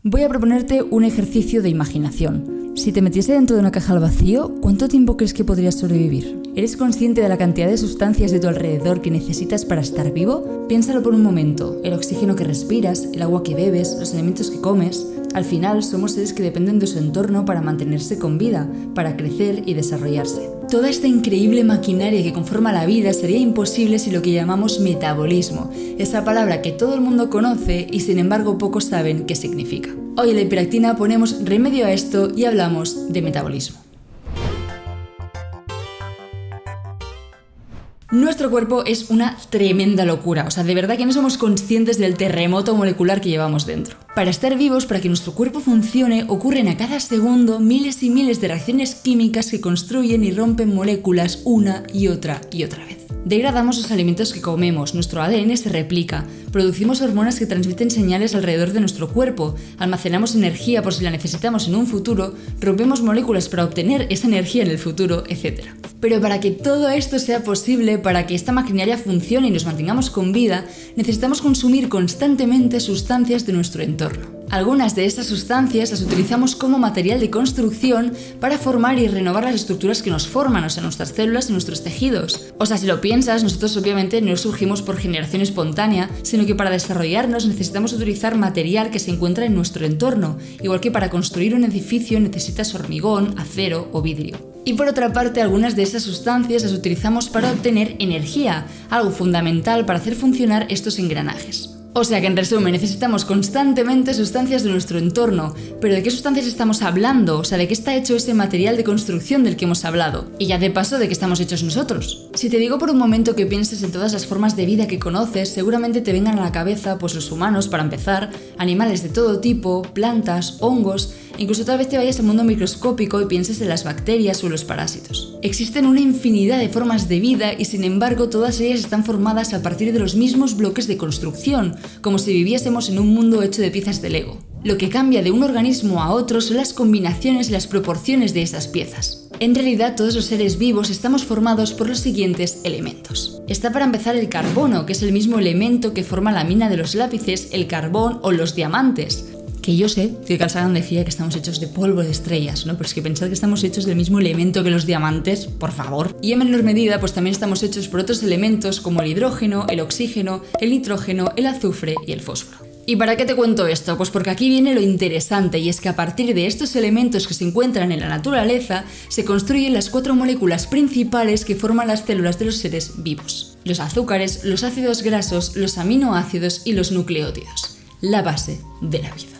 Voy a proponerte un ejercicio de imaginación. Si te metiese dentro de una caja al vacío, ¿cuánto tiempo crees que podrías sobrevivir? ¿Eres consciente de la cantidad de sustancias de tu alrededor que necesitas para estar vivo? Piénsalo por un momento. El oxígeno que respiras, el agua que bebes, los alimentos que comes. Al final, somos seres que dependen de su entorno para mantenerse con vida, para crecer y desarrollarse. Toda esta increíble maquinaria que conforma la vida sería imposible sin lo que llamamos metabolismo, esa palabra que todo el mundo conoce y sin embargo pocos saben qué significa. Hoy en La Hiperactina ponemos remedio a esto y hablamos de metabolismo. Nuestro cuerpo es una tremenda locura, de verdad que no somos conscientes del terremoto molecular que llevamos dentro. Para estar vivos, para que nuestro cuerpo funcione, ocurren a cada segundo miles y miles de reacciones químicas que construyen y rompen moléculas una y otra vez. Degradamos los alimentos que comemos, nuestro ADN se replica, producimos hormonas que transmiten señales alrededor de nuestro cuerpo, almacenamos energía por si la necesitamos en un futuro, rompemos moléculas para obtener esa energía en el futuro, etc. Pero para que todo esto sea posible, para que esta maquinaria funcione y nos mantengamos con vida, necesitamos consumir constantemente sustancias de nuestro entorno. Algunas de estas sustancias las utilizamos como material de construcción para formar y renovar las estructuras que nos forman, nuestras células y nuestros tejidos. Si lo piensas, nosotros obviamente no surgimos por generación espontánea, sino que para desarrollarnos necesitamos utilizar material que se encuentra en nuestro entorno, igual que para construir un edificio necesitas hormigón, acero o vidrio. Y por otra parte, algunas de esas sustancias las utilizamos para obtener energía, algo fundamental para hacer funcionar estos engranajes. Que en resumen, necesitamos constantemente sustancias de nuestro entorno. ¿Pero de qué sustancias estamos hablando? ¿De qué está hecho ese material de construcción del que hemos hablado? Y ya de paso, ¿de qué estamos hechos nosotros? Si te digo por un momento que pienses en todas las formas de vida que conoces, seguramente te vengan a la cabeza, los humanos, para empezar, animales de todo tipo, plantas, hongos, incluso tal vez te vayas al mundo microscópico y pienses en las bacterias o los parásitos. Existen una infinidad de formas de vida y sin embargo todas ellas están formadas a partir de los mismos bloques de construcción, como si viviésemos en un mundo hecho de piezas de Lego. Lo que cambia de un organismo a otro son las combinaciones y las proporciones de esas piezas. En realidad, todos los seres vivos estamos formados por los siguientes elementos. Está para empezar el carbono, que es el mismo elemento que forma la mina de los lápices, el carbón o los diamantes. Que yo sé que Carl Sagan decía que estamos hechos de polvo de estrellas, ¿no? Pero es que pensad que estamos hechos del mismo elemento que los diamantes, por favor. Y en menor medida, también estamos hechos por otros elementos como el hidrógeno, el oxígeno, el nitrógeno, el azufre y el fósforo. ¿Y para qué te cuento esto? Porque aquí viene lo interesante, y es que a partir de estos elementos que se encuentran en la naturaleza, se construyen las 4 moléculas principales que forman las células de los seres vivos. Los azúcares, los ácidos grasos, los aminoácidos y los nucleótidos. La base de la vida.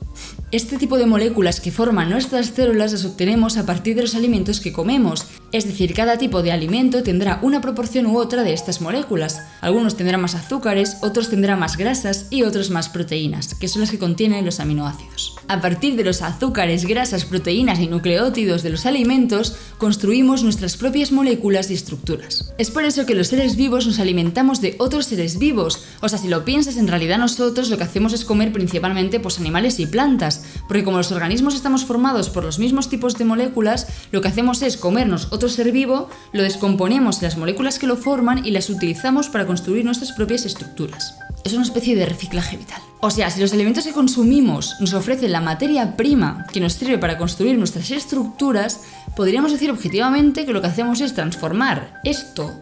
Este tipo de moléculas que forman nuestras células las obtenemos a partir de los alimentos que comemos, es decir, cada tipo de alimento tendrá una proporción u otra de estas moléculas. Algunos tendrán más azúcares, otros tendrán más grasas y otros más proteínas, que son las que contienen los aminoácidos. A partir de los azúcares, grasas, proteínas y nucleótidos de los alimentos, construimos nuestras propias moléculas y estructuras. Es por eso que los seres vivos nos alimentamos de otros seres vivos. Si lo piensas, en realidad nosotros lo que hacemos es comer principalmente animales y plantas, porque como los organismos estamos formados por los mismos tipos de moléculas, lo que hacemos es comernos otro ser vivo, lo descomponemos en las moléculas que lo forman y las utilizamos para construir nuestras propias estructuras. Es una especie de reciclaje vital. Si los alimentos que consumimos nos ofrecen la materia prima que nos sirve para construir nuestras estructuras, podríamos decir objetivamente que lo que hacemos es transformar esto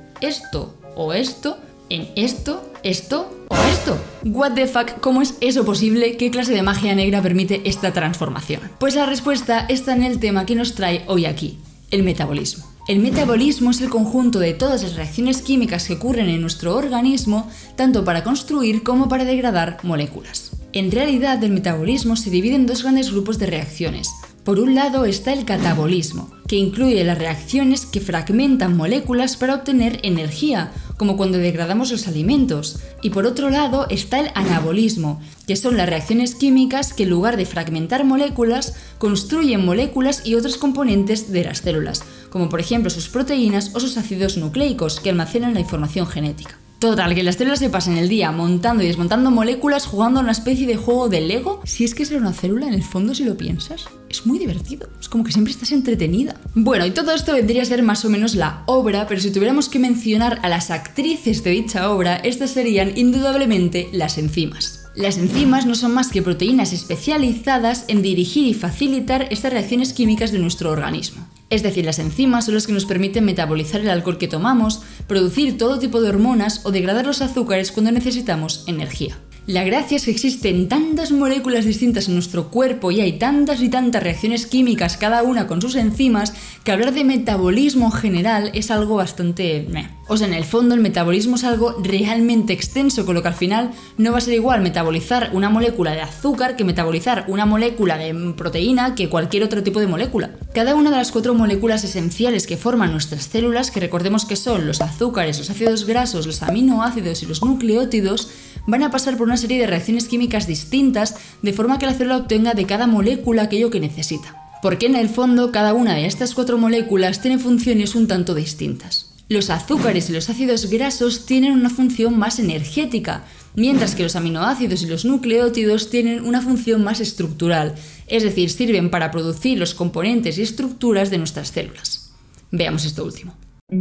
o esto en esto o esto. What the fuck, ¿cómo es eso posible? ¿Qué clase de magia negra permite esta transformación? Pues la respuesta está en el tema que nos trae hoy aquí, el metabolismo. El metabolismo es el conjunto de todas las reacciones químicas que ocurren en nuestro organismo, tanto para construir como para degradar moléculas. En realidad, el metabolismo se divide en 2 grandes grupos de reacciones. Por un lado está el catabolismo, que incluye las reacciones que fragmentan moléculas para obtener energía, como cuando degradamos los alimentos. Y por otro lado está el anabolismo, que son las reacciones químicas que en lugar de fragmentar moléculas, construyen moléculas y otros componentes de las células, como por ejemplo sus proteínas o sus ácidos nucleicos que almacenan la información genética. Total, que las células se pasan el día montando y desmontando moléculas jugando a una especie de juego de Lego. Si es que ser una célula, en el fondo, si lo piensas, es muy divertido. Es como que siempre estás entretenida. Bueno, y todo esto vendría a ser más o menos la obra, pero si tuviéramos que mencionar a las actrices de dicha obra, estas serían indudablemente las enzimas. Las enzimas no son más que proteínas especializadas en dirigir y facilitar estas reacciones químicas de nuestro organismo. Es decir, las enzimas son las que nos permiten metabolizar el alcohol que tomamos, producir todo tipo de hormonas o degradar los azúcares cuando necesitamos energía. La gracia es que existen tantas moléculas distintas en nuestro cuerpo y hay tantas y tantas reacciones químicas, cada una con sus enzimas, que hablar de metabolismo en general es algo bastante meh. O sea, en el fondo el metabolismo es algo realmente extenso, con lo que al final no va a ser igual metabolizar una molécula de azúcar que metabolizar una molécula de proteína que cualquier otro tipo de molécula. Cada una de las 4 moléculas esenciales que forman nuestras células, que recordemos que son los azúcares, los ácidos grasos, los aminoácidos y los nucleótidos, van a pasar por una serie de reacciones químicas distintas de forma que la célula obtenga de cada molécula aquello que necesita. Porque en el fondo cada una de estas 4 moléculas tiene funciones un tanto distintas. Los azúcares y los ácidos grasos tienen una función más energética, mientras que los aminoácidos y los nucleótidos tienen una función más estructural, es decir, sirven para producir los componentes y estructuras de nuestras células. Veamos esto último.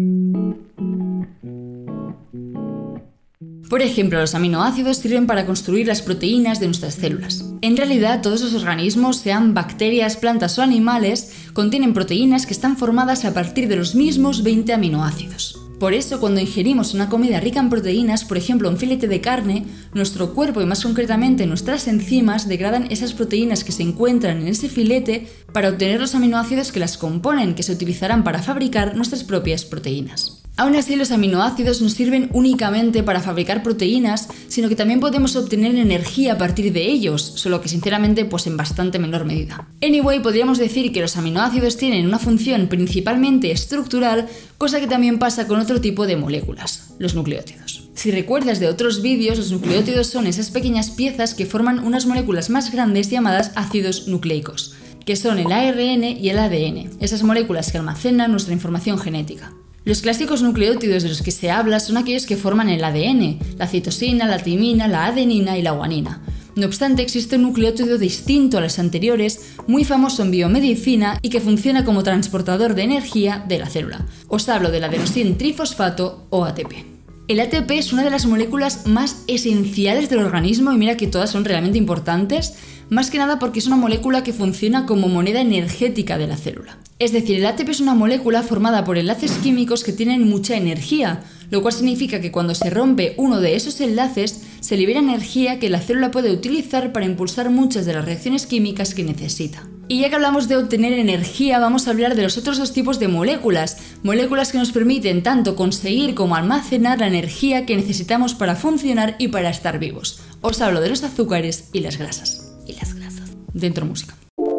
Por ejemplo, los aminoácidos sirven para construir las proteínas de nuestras células. En realidad, todos los organismos, sean bacterias, plantas o animales, contienen proteínas que están formadas a partir de los mismos 20 aminoácidos. Por eso, cuando ingerimos una comida rica en proteínas, por ejemplo un filete de carne, nuestro cuerpo y más concretamente nuestras enzimas degradan esas proteínas que se encuentran en ese filete para obtener los aminoácidos que las componen, que se utilizarán para fabricar nuestras propias proteínas. Aún así, los aminoácidos no sirven únicamente para fabricar proteínas, sino que también podemos obtener energía a partir de ellos, solo que sinceramente pues en bastante menor medida. Anyway, podríamos decir que los aminoácidos tienen una función principalmente estructural, cosa que también pasa con otro tipo de moléculas, los nucleótidos. Si recuerdas de otros vídeos, los nucleótidos son esas pequeñas piezas que forman unas moléculas más grandes llamadas ácidos nucleicos, que son el ARN y el ADN, esas moléculas que almacenan nuestra información genética. Los clásicos nucleótidos de los que se habla son aquellos que forman el ADN, la citosina, la timina, la adenina y la guanina. No obstante, existe un nucleótido distinto a los anteriores, muy famoso en biomedicina y que funciona como transportador de energía de la célula. Os hablo del adenosín trifosfato o ATP. El ATP es una de las moléculas más esenciales del organismo y mira que todas son realmente importantes, más que nada porque es una molécula que funciona como moneda energética de la célula. Es decir, el ATP es una molécula formada por enlaces químicos que tienen mucha energía, lo cual significa que cuando se rompe uno de esos enlaces, se libera energía que la célula puede utilizar para impulsar muchas de las reacciones químicas que necesita. Y ya que hablamos de obtener energía, vamos a hablar de los otros 2 tipos de moléculas que nos permiten tanto conseguir como almacenar la energía que necesitamos para funcionar y para estar vivos. Os hablo de los azúcares y las grasas. Dentro música.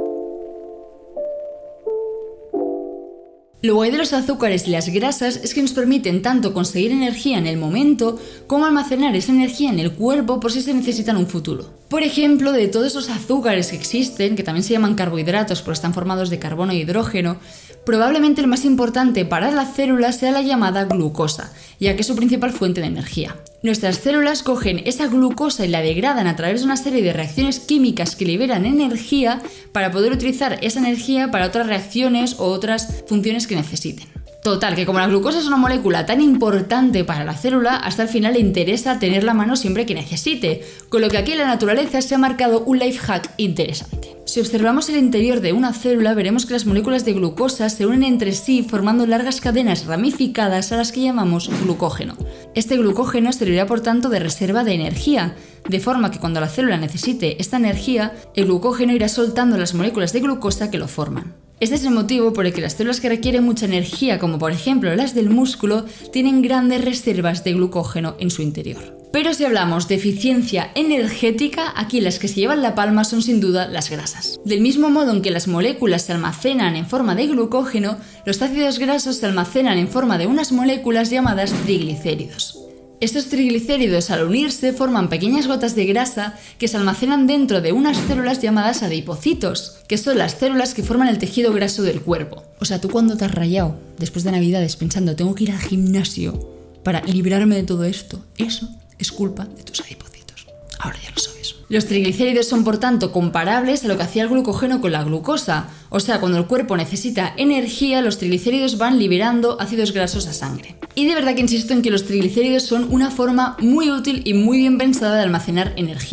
Lo guay de los azúcares y las grasas es que nos permiten tanto conseguir energía en el momento como almacenar esa energía en el cuerpo por si se necesita en un futuro. Por ejemplo, de todos los azúcares que existen, que también se llaman carbohidratos porque están formados de carbono e hidrógeno, probablemente el más importante para las células sea la llamada glucosa, ya que es su principal fuente de energía. Nuestras células cogen esa glucosa y la degradan a través de una serie de reacciones químicas que liberan energía para poder utilizar esa energía para otras reacciones o otras funciones que necesiten. Total, que como la glucosa es una molécula tan importante para la célula, hasta el final le interesa tenerla a mano siempre que necesite, con lo que aquí en la naturaleza se ha marcado un life hack interesante. Si observamos el interior de una célula, veremos que las moléculas de glucosa se unen entre sí formando largas cadenas ramificadas a las que llamamos glucógeno. Este glucógeno servirá por tanto de reserva de energía, de forma que cuando la célula necesite esta energía, el glucógeno irá soltando las moléculas de glucosa que lo forman. Este es el motivo por el que las células que requieren mucha energía, como por ejemplo las del músculo, tienen grandes reservas de glucógeno en su interior. Pero si hablamos de eficiencia energética, aquí las que se llevan la palma son sin duda las grasas. Del mismo modo en que las moléculas se almacenan en forma de glucógeno, los ácidos grasos se almacenan en forma de unas moléculas llamadas triglicéridos. Estos triglicéridos al unirse forman pequeñas gotas de grasa que se almacenan dentro de unas células llamadas adipocitos, que son las células que forman el tejido graso del cuerpo. O sea, tú cuando te has rayado después de Navidades pensando tengo que ir al gimnasio para librarme de todo esto, eso es culpa de tus adipocitos. Ahora ya lo sabes. Los triglicéridos son por tanto comparables a lo que hacía el glucógeno con la glucosa. O sea, cuando el cuerpo necesita energía, los triglicéridos van liberando ácidos grasos a sangre. Y de verdad que insisto en que los triglicéridos son una forma muy útil y muy bien pensada de almacenar energía.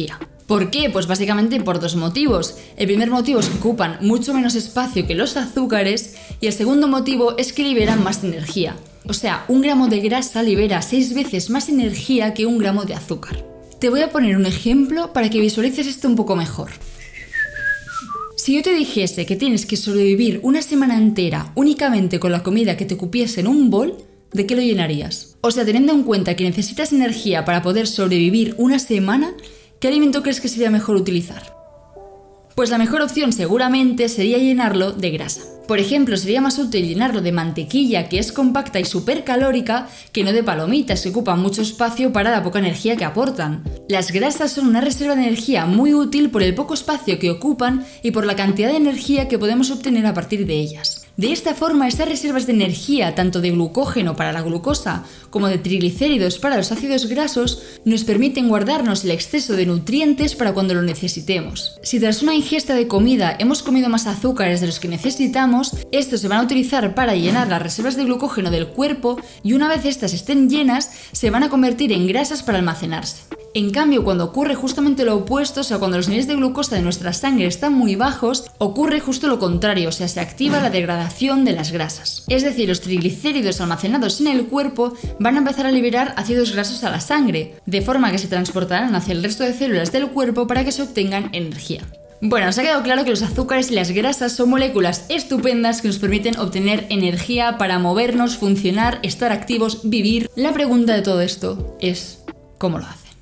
¿Por qué? Pues básicamente por dos motivos. El primer motivo es que ocupan mucho menos espacio que los azúcares y el segundo motivo es que liberan más energía. O sea, 1 gramo de grasa libera 6 veces más energía que 1 gramo de azúcar. Te voy a poner un ejemplo para que visualices esto un poco mejor. Si yo te dijese que tienes que sobrevivir una semana entera únicamente con la comida que te cupiese en un bol, ¿de qué lo llenarías? O sea, teniendo en cuenta que necesitas energía para poder sobrevivir una semana, ¿qué alimento crees que sería mejor utilizar? Pues la mejor opción seguramente sería llenarlo de grasa. Por ejemplo, sería más útil llenarlo de mantequilla, que es compacta y súper calórica, que no de palomitas, que ocupan mucho espacio para la poca energía que aportan. Las grasas son una reserva de energía muy útil por el poco espacio que ocupan y por la cantidad de energía que podemos obtener a partir de ellas. De esta forma, estas reservas de energía, tanto de glucógeno para la glucosa como de triglicéridos para los ácidos grasos, nos permiten guardarnos el exceso de nutrientes para cuando lo necesitemos. Si tras una ingesta de comida hemos comido más azúcares de los que necesitamos, estos se van a utilizar para llenar las reservas de glucógeno del cuerpo y una vez estas estén llenas, se van a convertir en grasas para almacenarse. En cambio, cuando ocurre justamente lo opuesto, o sea, cuando los niveles de glucosa de nuestra sangre están muy bajos, ocurre justo lo contrario, o sea, se activa la degradación de las grasas. Es decir, los triglicéridos almacenados en el cuerpo van a empezar a liberar ácidos grasos a la sangre, de forma que se transportarán hacia el resto de células del cuerpo para que se obtengan energía. Bueno, nos ha quedado claro que los azúcares y las grasas son moléculas estupendas que nos permiten obtener energía para movernos, funcionar, estar activos, vivir. La pregunta de todo esto es, ¿cómo lo hacen?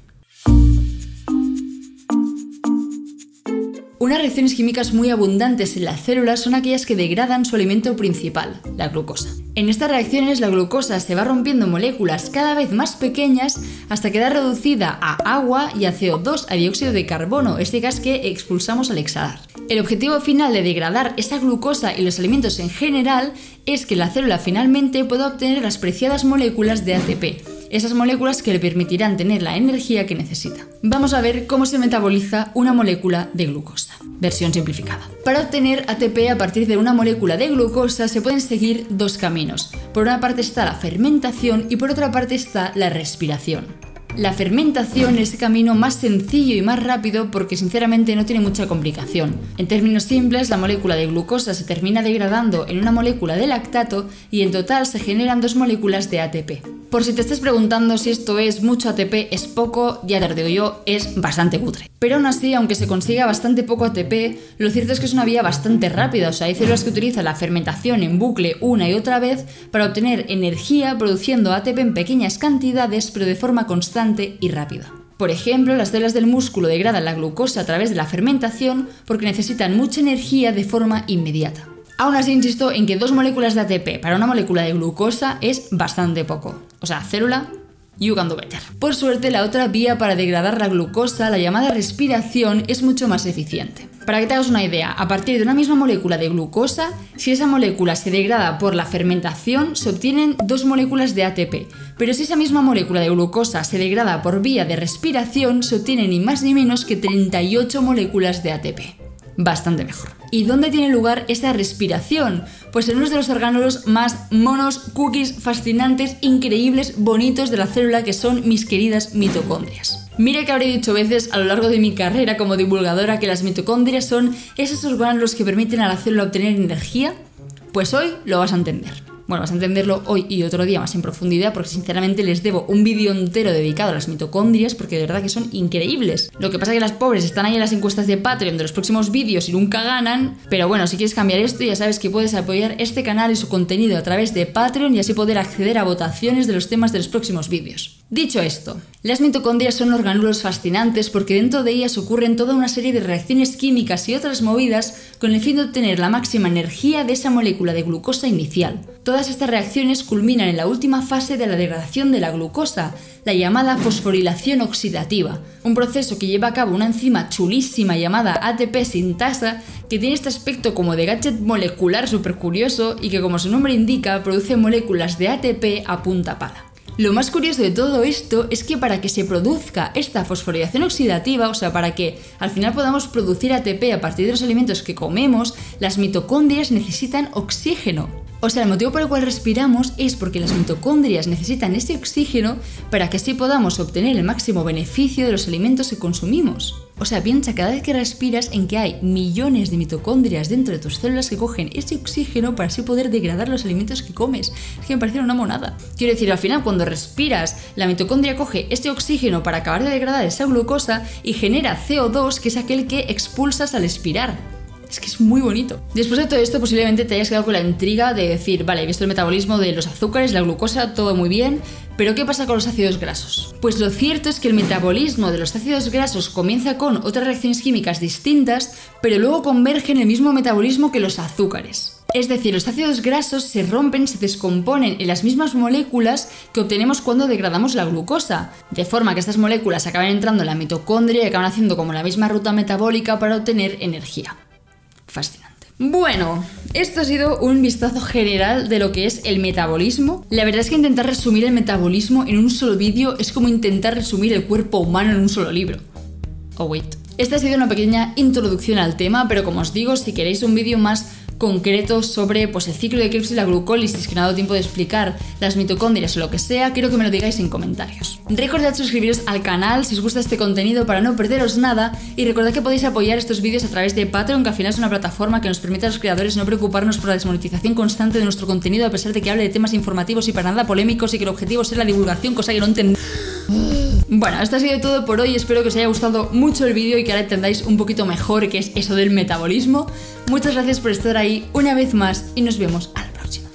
Unas reacciones químicas muy abundantes en las células son aquellas que degradan su alimento principal, la glucosa. En estas reacciones la glucosa se va rompiendo en moléculas cada vez más pequeñas hasta quedar reducida a agua y a CO2, a dióxido de carbono, este gas que expulsamos al exhalar. El objetivo final de degradar esa glucosa y los alimentos en general es que la célula finalmente pueda obtener las preciadas moléculas de ATP, esas moléculas que le permitirán tener la energía que necesita. Vamos a ver cómo se metaboliza una molécula de glucosa. Versión simplificada. Para obtener ATP a partir de una molécula de glucosa se pueden seguir dos caminos. Por una parte está la fermentación y por otra parte está la respiración. La fermentación es el camino más sencillo y más rápido porque sinceramente no tiene mucha complicación. En términos simples, la molécula de glucosa se termina degradando en una molécula de lactato y en total se generan 2 moléculas de ATP. Por si te estás preguntando si esto es mucho ATP, es poco, ya te lo digo yo, es bastante cutre. Pero aún así, aunque se consiga bastante poco ATP, lo cierto es que es una vía bastante rápida, o sea, hay células que utilizan la fermentación en bucle una y otra vez para obtener energía produciendo ATP en pequeñas cantidades pero de forma constante y rápida. Por ejemplo, las células del músculo degradan la glucosa a través de la fermentación porque necesitan mucha energía de forma inmediata. Aún así insisto en que 2 moléculas de ATP para una molécula de glucosa es bastante poco. O sea, célula, you can do better. Por suerte, la otra vía para degradar la glucosa, la llamada respiración, es mucho más eficiente. Para que te hagas una idea, a partir de una misma molécula de glucosa, si esa molécula se degrada por la fermentación, se obtienen 2 moléculas de ATP. Pero si esa misma molécula de glucosa se degrada por vía de respiración, se obtienen ni más ni menos que 38 moléculas de ATP. Bastante mejor. ¿Y dónde tiene lugar esa respiración? Pues en uno de los orgánulos más monos, cookies, fascinantes, increíbles, bonitos de la célula, que son mis queridas mitocondrias. Mira que habré dicho veces a lo largo de mi carrera como divulgadora que las mitocondrias son esos orgánulos que permiten a la célula obtener energía. Pues hoy lo vas a entender. Bueno, vas a entenderlo hoy y otro día más en profundidad porque sinceramente les debo un vídeo entero dedicado a las mitocondrias porque de verdad que son increíbles. Lo que pasa es que las pobres están ahí en las encuestas de Patreon de los próximos vídeos y nunca ganan, pero bueno, si quieres cambiar esto ya sabes que puedes apoyar este canal y su contenido a través de Patreon y así poder acceder a votaciones de los temas de los próximos vídeos. Dicho esto, las mitocondrias son orgánulos fascinantes porque dentro de ellas ocurren toda una serie de reacciones químicas y otras movidas con el fin de obtener la máxima energía de esa molécula de glucosa inicial. Todas estas reacciones culminan en la última fase de la degradación de la glucosa, la llamada fosforilación oxidativa, un proceso que lleva a cabo una enzima chulísima llamada ATP sintasa que tiene este aspecto como de gadget molecular súper curioso y que, como su nombre indica, produce moléculas de ATP a punta pala. Lo más curioso de todo esto es que para que se produzca esta fosforilación oxidativa, o sea, para que al final podamos producir ATP a partir de los alimentos que comemos, las mitocondrias necesitan oxígeno. O sea, el motivo por el cual respiramos es porque las mitocondrias necesitan ese oxígeno para que así podamos obtener el máximo beneficio de los alimentos que consumimos. O sea, piensa cada vez que respiras en que hay millones de mitocondrias dentro de tus células que cogen ese oxígeno para así poder degradar los alimentos que comes. Es que me parece una monada. Quiero decir, al final cuando respiras, la mitocondria coge este oxígeno para acabar de degradar esa glucosa y genera CO2, que es aquel que expulsas al expirar. Es que es muy bonito. Después de todo esto, posiblemente te hayas quedado con la intriga de decir, vale, he visto el metabolismo de los azúcares, la glucosa, todo muy bien, pero ¿qué pasa con los ácidos grasos? Pues lo cierto es que el metabolismo de los ácidos grasos comienza con otras reacciones químicas distintas, pero luego convergen en el mismo metabolismo que los azúcares. Es decir, los ácidos grasos se rompen, se descomponen en las mismas moléculas que obtenemos cuando degradamos la glucosa, de forma que estas moléculas acaban entrando en la mitocondria y acaban haciendo como la misma ruta metabólica para obtener energía. Fascinante. Bueno, esto ha sido un vistazo general de lo que es el metabolismo. La verdad es que intentar resumir el metabolismo en un solo vídeo es como intentar resumir el cuerpo humano en un solo libro. Oh, wait. Esta ha sido una pequeña introducción al tema, pero como os digo, si queréis un vídeo más concreto sobre pues, el ciclo de Krebs y la glucólisis, que no ha dado tiempo de explicar, las mitocondrias o lo que sea, quiero que me lo digáis en comentarios. Recordad suscribiros al canal si os gusta este contenido para no perderos nada, y recordad que podéis apoyar estos vídeos a través de Patreon, que al final es una plataforma que nos permite a los creadores no preocuparnos por la desmonetización constante de nuestro contenido, a pesar de que hable de temas informativos y para nada polémicos y que el objetivo sea la divulgación, cosa que no entiendo. Bueno, esto ha sido todo por hoy, espero que os haya gustado mucho el vídeo y que ahora entendáis un poquito mejor qué es eso del metabolismo. Muchas gracias por estar ahí una vez más y nos vemos a la próxima.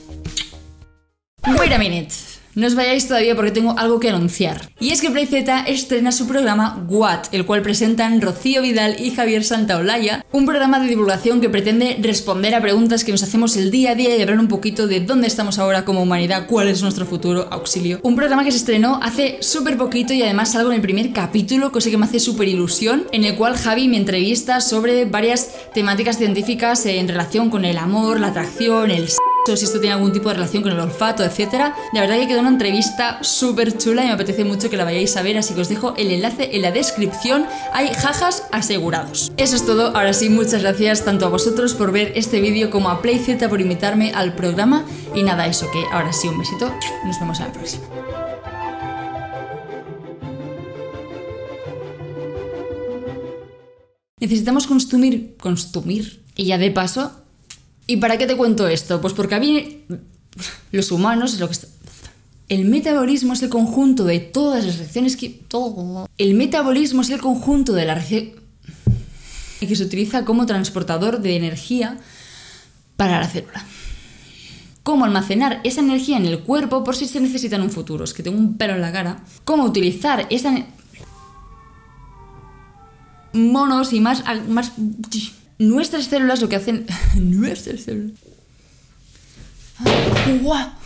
Wait a minute. No os vayáis todavía porque tengo algo que anunciar. Y es que Play Z estrena su programa What, el cual presentan Rocío Vidal y Javier Santaolalla, un programa de divulgación que pretende responder a preguntas que nos hacemos el día a día y hablar un poquito de dónde estamos ahora como humanidad, cuál es nuestro futuro, auxilio. Un programa que se estrenó hace súper poquito y además salgo en el primer capítulo, cosa que me hace súper ilusión, en el cual Javi me entrevista sobre varias temáticas científicas en relación con el amor, la atracción, el si esto tiene algún tipo de relación con el olfato, etcétera. La verdad que quedó una entrevista súper chula y me apetece mucho que la vayáis a ver, así que os dejo el enlace en la descripción. Hay jajas asegurados. Eso es todo. Ahora sí, muchas gracias tanto a vosotros por ver este vídeo como a Play Z por invitarme al programa. Y nada, eso que ahora sí, un besito. Nos vemos a la próxima. Necesitamos consumir. Y ya de paso... ¿Y para qué te cuento esto? Pues porque a mí, los humanos, es lo que está... El metabolismo es el conjunto de todas las reacciones que... El metabolismo es el conjunto de las reacciones que se utiliza como transportador de energía para la célula. Cómo almacenar esa energía en el cuerpo por si se necesita en un futuro. Es que tengo un pelo en la cara. Cómo utilizar esa... Monos y más... Nuestras células lo que hacen... Nuestras células... ¡Guau!